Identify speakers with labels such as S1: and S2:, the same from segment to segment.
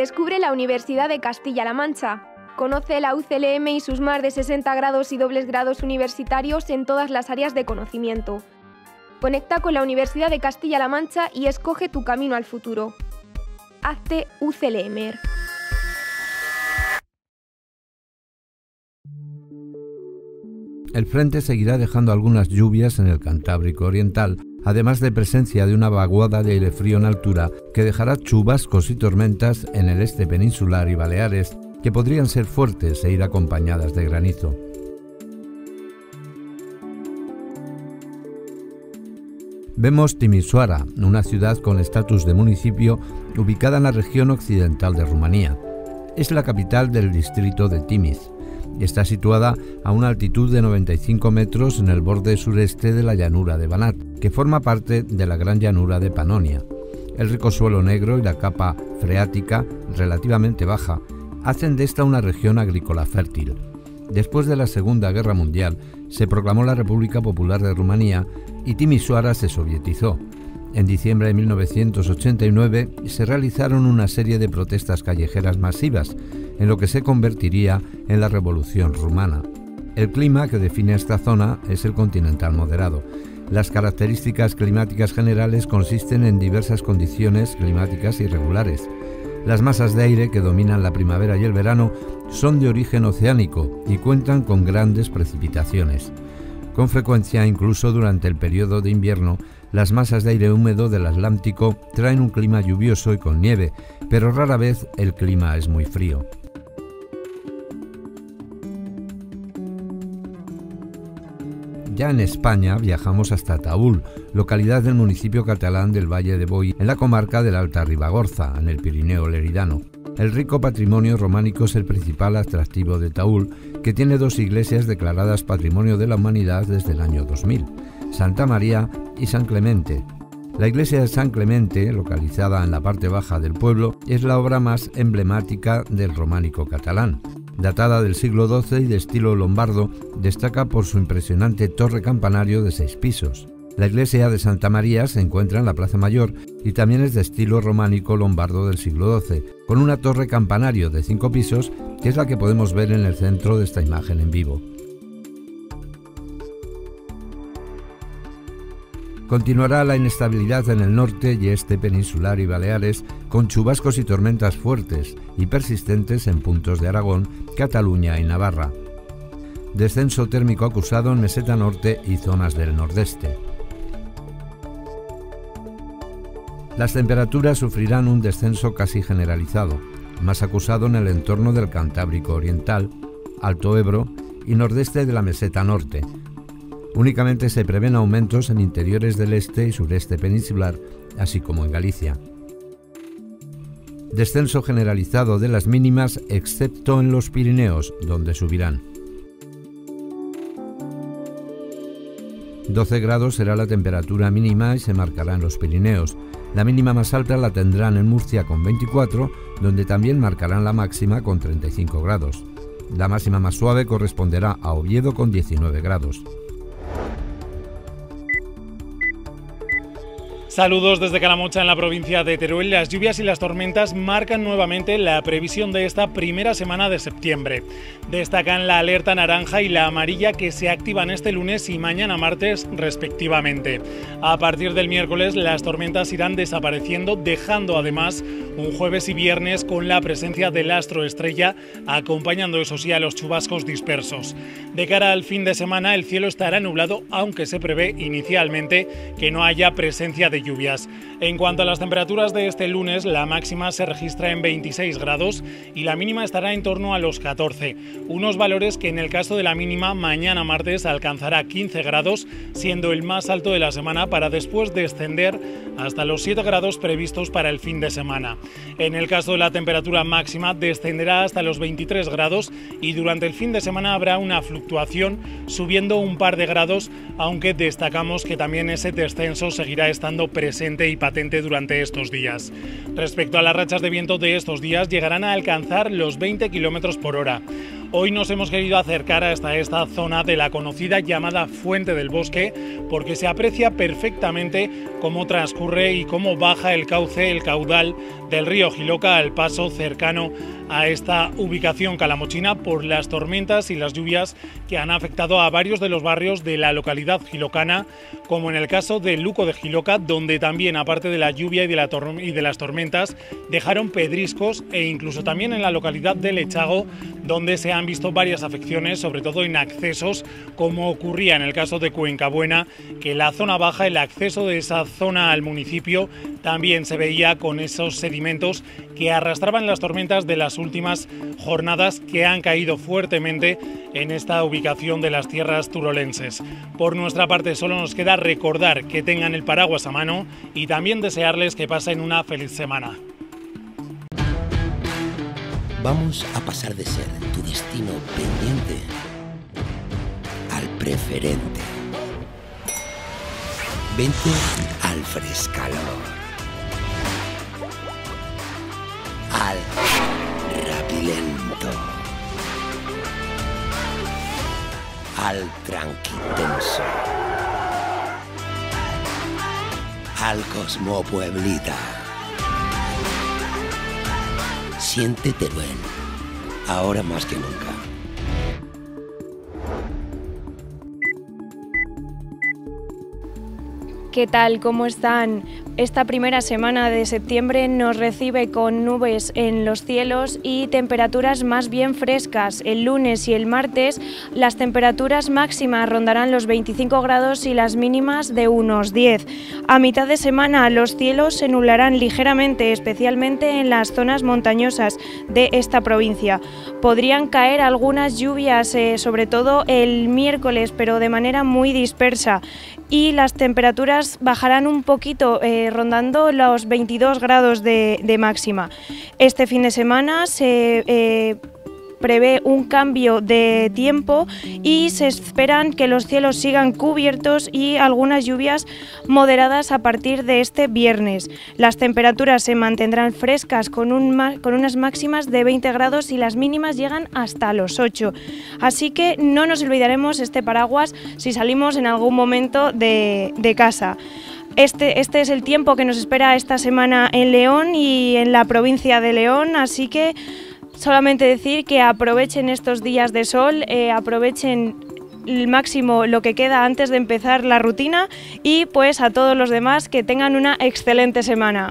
S1: Descubre la Universidad de Castilla-La Mancha. Conoce la UCLM y sus más de 60 grados y dobles grados universitarios en todas las áreas de conocimiento. Conecta con la Universidad de Castilla-La Mancha y escoge tu camino al futuro. Hazte UCLMer.
S2: El frente seguirá dejando algunas lluvias en el Cantábrico Oriental, además de presencia de una vaguada de aire frío en altura que dejará chubascos y tormentas en el este peninsular y Baleares, que podrían ser fuertes e ir acompañadas de granizo. Vemos Timișoara, una ciudad con estatus de municipio ubicada en la región occidental de Rumanía. Es la capital del distrito de Timiș. Está situada a una altitud de 95 metros en el borde sureste de la llanura de Banat, que forma parte de la gran llanura de Panonia. El rico suelo negro y la capa freática, relativamente baja, hacen de esta una región agrícola fértil. Después de la Segunda Guerra Mundial, se proclamó la República Popular de Rumanía y Timișoara se sovietizó. En diciembre de 1989 se realizaron una serie de protestas callejeras masivas, en lo que se convertiría en la Revolución Rumana. El clima que define esta zona es el continental moderado. Las características climáticas generales consisten en diversas condiciones climáticas irregulares. Las masas de aire que dominan la primavera y el verano son de origen oceánico y cuentan con grandes precipitaciones. Con frecuencia, incluso durante el periodo de invierno, las masas de aire húmedo del Atlántico traen un clima lluvioso y con nieve, pero rara vez el clima es muy frío. Ya en España viajamos hasta Taúl, localidad del municipio catalán del Valle de Boí, en la comarca de la Alta Ribagorza, en el Pirineo Leridano. El rico patrimonio románico es el principal atractivo de Taúl, que tiene dos iglesias declaradas Patrimonio de la Humanidad desde el año 2000, Santa María y San Clemente. La iglesia de San Clemente, localizada en la parte baja del pueblo, es la obra más emblemática del románico catalán. Datada del siglo XII y de estilo lombardo, destaca por su impresionante torre campanario de 6 pisos. La iglesia de Santa María se encuentra en la Plaza Mayor y también es de estilo románico lombardo del siglo XII, con una torre campanario de 5 pisos, que es la que podemos ver en el centro de esta imagen en vivo. Continuará la inestabilidad en el norte y este peninsular y Baleares, con chubascos y tormentas fuertes y persistentes en puntos de Aragón, Cataluña y Navarra. Descenso térmico acusado en Meseta Norte y zonas del nordeste. Las temperaturas sufrirán un descenso casi generalizado, más acusado en el entorno del Cantábrico Oriental, Alto Ebro y nordeste de la Meseta Norte. Únicamente se prevén aumentos en interiores del este y sureste peninsular, así como en Galicia. Descenso generalizado de las mínimas, excepto en los Pirineos, donde subirán. 12 grados será la temperatura mínima y se marcará en los Pirineos. La mínima más alta la tendrán en Murcia con 24, donde también marcarán la máxima con 35 grados. La máxima más suave corresponderá a Oviedo con 19 grados.
S3: Saludos desde Calamocha, en la provincia de Teruel. Las lluvias y las tormentas marcan nuevamente la previsión de esta primera semana de septiembre. Destacan la alerta naranja y la amarilla, que se activan este lunes y mañana martes respectivamente. A partir del miércoles las tormentas irán desapareciendo, dejando además un jueves y viernes con la presencia del astro estrella, acompañando eso sí a los chubascos dispersos. De cara al fin de semana el cielo estará nublado, aunque se prevé inicialmente que no haya presencia de lluvias. En cuanto a las temperaturas de este lunes, la máxima se registra en 26 grados y la mínima estará en torno a los 14, unos valores que en el caso de la mínima mañana martes alcanzará 15 grados, siendo el más alto de la semana, para después descender hasta los 7 grados previstos para el fin de semana. En el caso de la temperatura máxima descenderá hasta los 23 grados y durante el fin de semana habrá una fluctuación, subiendo un par de grados, aunque destacamos que también ese descenso seguirá estando presente y patente durante estos días. Respecto a las rachas de viento de estos días, llegarán a alcanzar los 20 km por hora. Hoy nos hemos querido acercar hasta esta zona de la conocida llamada Fuente del Bosque, porque se aprecia perfectamente cómo transcurre y cómo baja el cauce, el caudal del río Jiloca al paso cercano a esta ubicación calamochina por las tormentas y las lluvias que han afectado a varios de los barrios de la localidad jilocana, como en el caso de Luco de Jiloca, donde también, aparte de la lluvia y de las tormentas, dejaron pedriscos, e incluso también en la localidad de Lechago, donde se han visto varias afecciones, sobre todo en accesos, como ocurría en el caso de Cuencabuena, que la zona baja, el acceso de esa zona al municipio, también se veía con esos sedimentos que arrastraban las tormentas de las últimas jornadas que han caído fuertemente en esta ubicación de las tierras turolenses. Por nuestra parte, solo nos queda recordar que tengan el paraguas a mano y también desearles que pasen una feliz semana.
S4: Vamos a pasar de ser tu destino pendiente al preferente. Vente al frescalor, al rapilento, al tranquitenso, al cosmopueblita. Siente Teruel, ahora más que nunca.
S5: ¿Qué tal? ¿Cómo están? Esta primera semana de septiembre nos recibe con nubes en los cielos y temperaturas más bien frescas. El lunes y el martes las temperaturas máximas rondarán los 25 grados y las mínimas de unos 10. A mitad de semana los cielos se nublarán ligeramente, especialmente en las zonas montañosas de esta provincia. Podrían caer algunas lluvias, sobre todo el miércoles, pero de manera muy dispersa. Y las temperaturas bajarán un poquito, rondando los 22 grados de máxima. Este fin de semana se prevé un cambio de tiempo y se esperan que los cielos sigan cubiertos y algunas lluvias moderadas a partir de este viernes. Las temperaturas se mantendrán frescas con unas máximas de 20 grados y las mínimas llegan hasta los 8. Así que no nos olvidaremos este paraguas si salimos en algún momento de casa. Este es el tiempo que nos espera esta semana en León y en la provincia de León, así que solamente decir que aprovechen estos días de sol, aprovechen el máximo lo que queda antes de empezar la rutina y pues a todos los demás que tengan una excelente semana.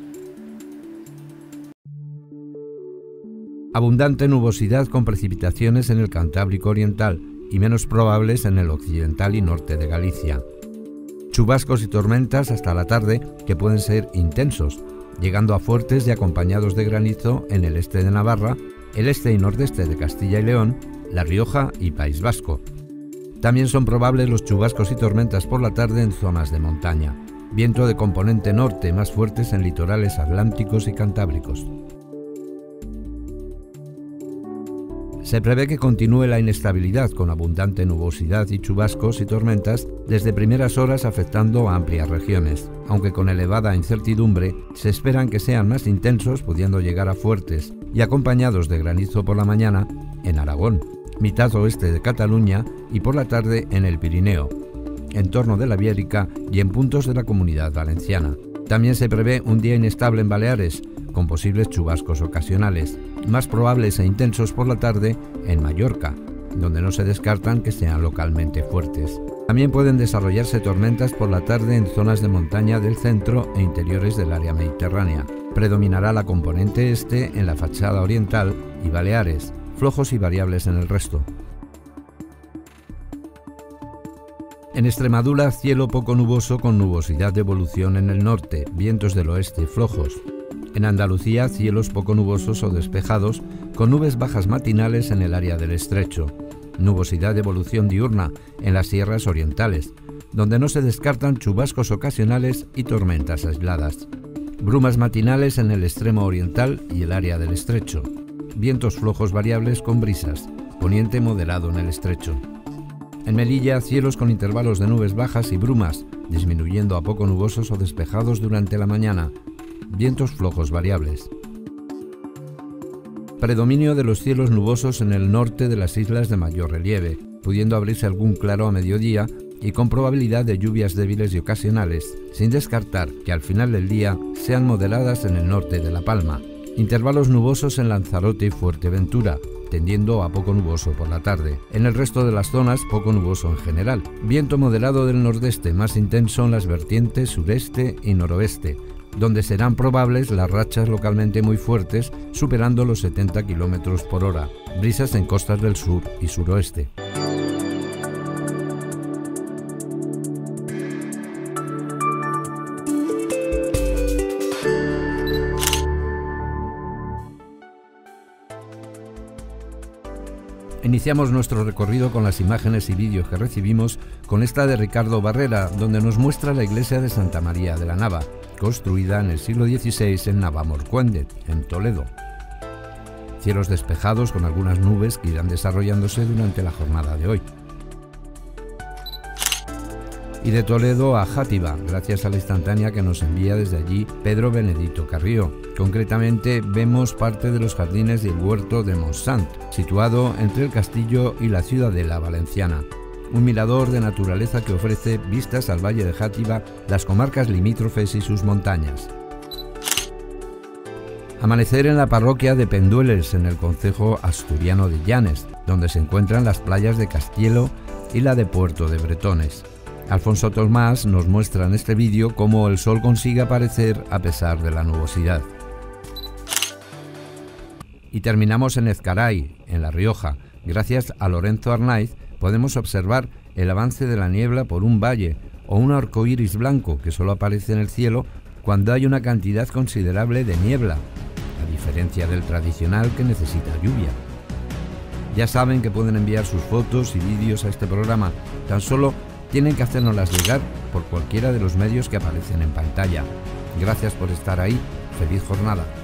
S2: Abundante nubosidad con precipitaciones en el Cantábrico Oriental y menos probables en el occidental y norte de Galicia. Chubascos y tormentas hasta la tarde que pueden ser intensos, llegando a fuertes y acompañados de granizo en el este de Navarra, el este y nordeste de Castilla y León, La Rioja y País Vasco. También son probables los chubascos y tormentas por la tarde en zonas de montaña. Viento de componente norte más fuertes en litorales atlánticos y cantábricos. Se prevé que continúe la inestabilidad con abundante nubosidad y chubascos y tormentas desde primeras horas afectando a amplias regiones, aunque con elevada incertidumbre se esperan que sean más intensos pudiendo llegar a fuertes y acompañados de granizo por la mañana en Aragón, mitad oeste de Cataluña y por la tarde en el Pirineo, entorno de la Ibérica y en puntos de la Comunidad Valenciana. También se prevé un día inestable en Baleares, con posibles chubascos ocasionales, más probables e intensos por la tarde en Mallorca, donde no se descartan que sean localmente fuertes. También pueden desarrollarse tormentas por la tarde en zonas de montaña del centro e interiores del área mediterránea. Predominará la componente este en la fachada oriental y Baleares, flojos y variables en el resto. En Extremadura, cielo poco nuboso con nubosidad de evolución en el norte, vientos del oeste flojos. En Andalucía, cielos poco nubosos o despejados, con nubes bajas matinales en el área del estrecho. Nubosidad de evolución diurna en las sierras orientales, donde no se descartan chubascos ocasionales y tormentas aisladas. Brumas matinales en el extremo oriental y el área del estrecho. Vientos flojos variables con brisas, poniente moderado en el estrecho. En Melilla, cielos con intervalos de nubes bajas y brumas, disminuyendo a poco nubosos o despejados durante la mañana. Vientos flojos variables. Predominio de los cielos nubosos en el norte de las islas de mayor relieve, pudiendo abrirse algún claro a mediodía y con probabilidad de lluvias débiles y ocasionales, sin descartar que al final del día sean moderadas en el norte de La Palma. Intervalos nubosos en Lanzarote y Fuerteventura, tendiendo a poco nuboso por la tarde. En el resto de las zonas, poco nuboso en general. Viento moderado del nordeste, más intenso en las vertientes sureste y noroeste, donde serán probables las rachas localmente muy fuertes, superando los 70 km por hora. Brisas en costas del sur y suroeste. Iniciamos nuestro recorrido con las imágenes y vídeos que recibimos con esta de Ricardo Barrera, donde nos muestra la iglesia de Santa María de la Nava, construida en el siglo XVI en Navamorcuende, en Toledo. Cielos despejados con algunas nubes que irán desarrollándose durante la jornada de hoy. Y de Toledo a Játiva, gracias a la instantánea que nos envía desde allí Pedro Benedito Carrió. Concretamente vemos parte de los jardines del huerto de Montsant, situado entre el castillo y la ciudadela valenciana. Un mirador de naturaleza que ofrece vistas al valle de Játiva, las comarcas limítrofes y sus montañas. Amanecer en la parroquia de Pendueles, en el concejo asturiano de Llanes, donde se encuentran las playas de Castielo y la de Puerto de Bretones. Alfonso Tomás nos muestra en este vídeo cómo el sol consigue aparecer a pesar de la nubosidad. Y terminamos en Ezcaray, en La Rioja. Gracias a Lorenzo Arnaiz podemos observar el avance de la niebla por un valle o un arco iris blanco que solo aparece en el cielo cuando hay una cantidad considerable de niebla, a diferencia del tradicional que necesita lluvia. Ya saben que pueden enviar sus fotos y vídeos a este programa, tan solo tienen que hacérnoslas llegar por cualquiera de los medios que aparecen en pantalla. Gracias por estar ahí, feliz jornada.